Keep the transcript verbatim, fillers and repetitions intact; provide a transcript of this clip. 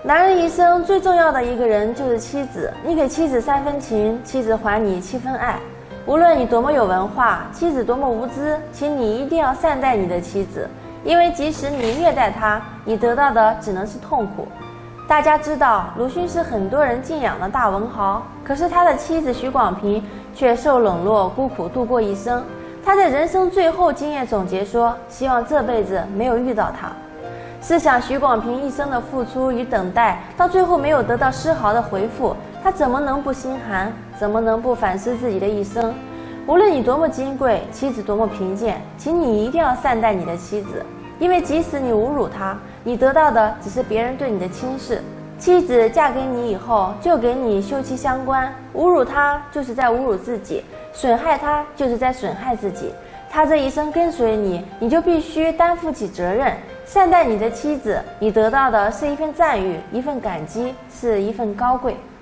男人一生最重要的一个人就是妻子，你给妻子三分情，妻子还你七分爱。无论你多么有文化，妻子多么无知，请你一定要善待你的妻子，因为即使你虐待她，你得到的只能是痛苦。大家知道，鲁迅是很多人敬仰的大文豪，可是他的妻子许广平却受冷落、孤苦度过一生。他在人生最后经验总结说，希望这辈子没有遇到他。试想许广平一生的付出与等待，到最后没有得到丝毫的回复，他怎么能不心寒？怎么能不反思自己的一生？无论你多么金贵，妻子多么贫贱，请你一定要善待你的妻子，因为即使你侮辱她，你得到的只是别人对你的轻视。妻子嫁给你以后，就给你休戚相关，侮辱她就是在侮辱自己，损害她就是在损害自己。她这一生跟随你，你就必须担负起责任。善待你的妻子，你得到的是一份赞誉，一份感激，是一份高贵。